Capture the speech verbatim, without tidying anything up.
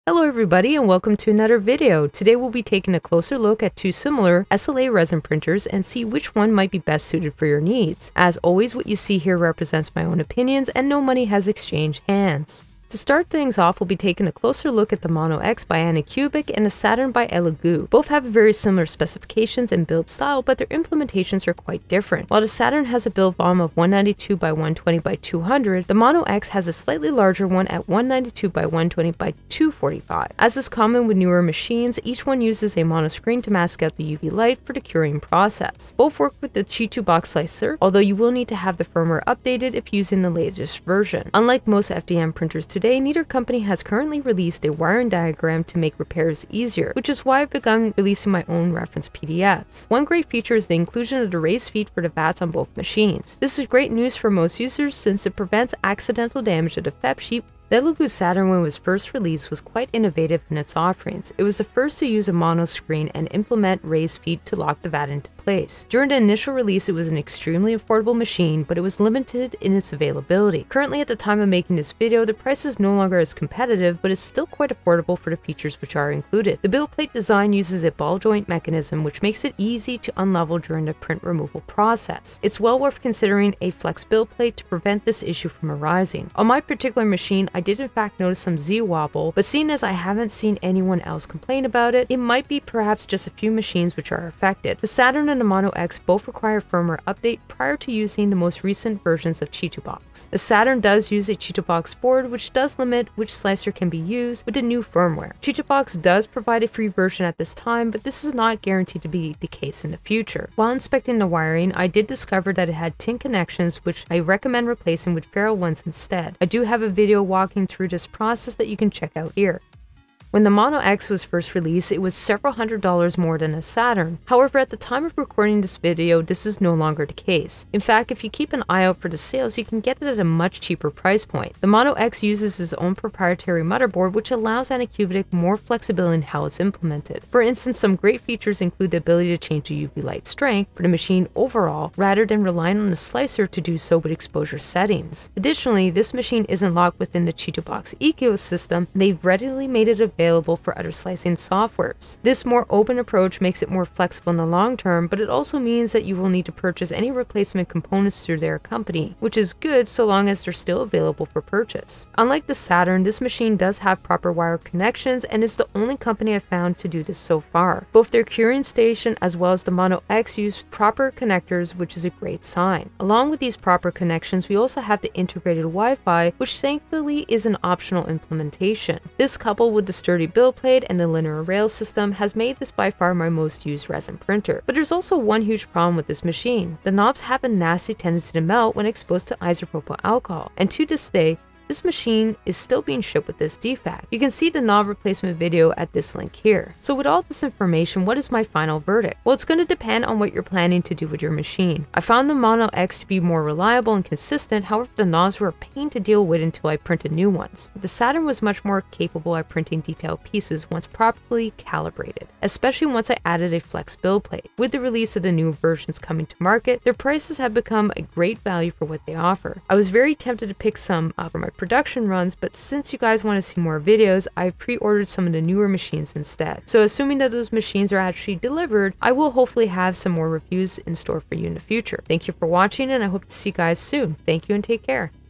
Hello everybody and welcome to another video. Today we'll be taking a closer look at two similar S L A resin printers and see which one might be best suited for your needs. As always, what you see here represents my own opinions and no money has exchanged hands. To start things off, we'll be taking a closer look at the Mono X by Anycubic and the Saturn by Elegoo. Both have very similar specifications and build style, but their implementations are quite different. While the Saturn has a build volume of one ninety-two by one twenty by two hundred, the Mono X has a slightly larger one at one ninety-two by one twenty by two forty-five. As is common with newer machines, each one uses a mono screen to mask out the U V light for the curing process. Both work with the Chitubox slicer, although you will need to have the firmware updated if using the latest version. Unlike most F D M printers today, Today, neither company has currently released a wiring diagram to make repairs easier, which is why I've begun releasing my own reference P D Fs. One great feature is the inclusion of the raised feet for the vats on both machines. This is great news for most users since it prevents accidental damage of the F E P sheet. The Elegoo Saturn, when it was first released, was quite innovative in its offerings. It was the first to use a mono screen and implement raised feet to lock the vat into place. During the initial release, it was an extremely affordable machine, but it was limited in its availability. Currently, at the time of making this video, the price is no longer as competitive, but is still quite affordable for the features which are included. The build plate design uses a ball joint mechanism, which makes it easy to unlevel during the print removal process. It's well worth considering a flex build plate to prevent this issue from arising. On my particular machine, I I did in fact notice some Z-wobble, but seeing as I haven't seen anyone else complain about it, it might be perhaps just a few machines which are affected. The Saturn and the Mono X both require firmware update prior to using the most recent versions of Chitubox. The Saturn does use a Chitubox board, which does limit which slicer can be used with the new firmware. Chitubox does provide a free version at this time, but this is not guaranteed to be the case in the future. While inspecting the wiring, I did discover that it had tin connections, which I recommend replacing with ferrule ones instead. I do have a video walking through this process that you can check out here. When the Mono X was first released, it was several hundred dollars more than the Saturn. However, at the time of recording this video, this is no longer the case. In fact, if you keep an eye out for the sales, you can get it at a much cheaper price point. The Mono X uses its own proprietary motherboard, which allows Anycubic more flexibility in how it's implemented. For instance, some great features include the ability to change the U V light strength for the machine overall, rather than relying on the slicer to do so with exposure settings. Additionally, this machine isn't locked within the Chitubox ecosystem. They've readily made it available available for other slicing softwares. This more open approach makes it more flexible in the long term, but it also means that you will need to purchase any replacement components through their company, which is good so long as they're still available for purchase. Unlike the Saturn, this machine does have proper wire connections and is the only company I've found to do this so far. Both their curing station as well as the Mono X use proper connectors, which is a great sign. Along with these proper connections, we also have the integrated Wi-Fi, which thankfully is an optional implementation. This coupled with the sturdy build plate and the linear rail system has made this by far my most used resin printer. But there's also one huge problem with this machine. The knobs have a nasty tendency to melt when exposed to isopropyl alcohol, and to this day, this machine is still being shipped with this defect. You can see the knob replacement video at this link here. So with all this information, what is my final verdict? Well, it's going to depend on what you're planning to do with your machine. I found the Mono X to be more reliable and consistent, however the knobs were a pain to deal with until I printed new ones. The Saturn was much more capable at printing detailed pieces once properly calibrated, especially once I added a flex build plate. With the release of the new versions coming to market, their prices have become a great value for what they offer. I was very tempted to pick some up for my production runs, but since you guys want to see more videos, I've pre-ordered some of the newer machines instead. So assuming that those machines are actually delivered, I will hopefully have some more reviews in store for you in the future. Thank you for watching, and I hope to see you guys soon. Thank you and take care.